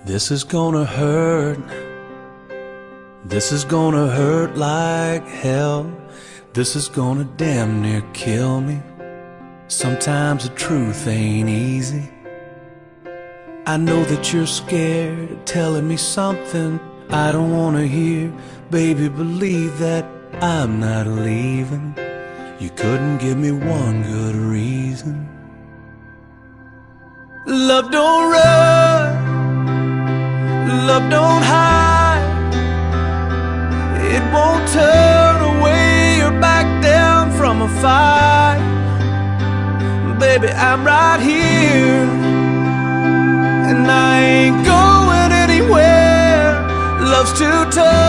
This is gonna hurt. This is gonna hurt like hell. This is gonna damn near kill me. Sometimes the truth ain't easy. I know that you're scared of telling me something I don't wanna hear. Baby, believe that I'm not leaving. You couldn't give me one good reason. Love don't run, love don't hide. It won't turn away or back down from a fight. Baby, I'm right here, and I ain't going anywhere. Love's too tough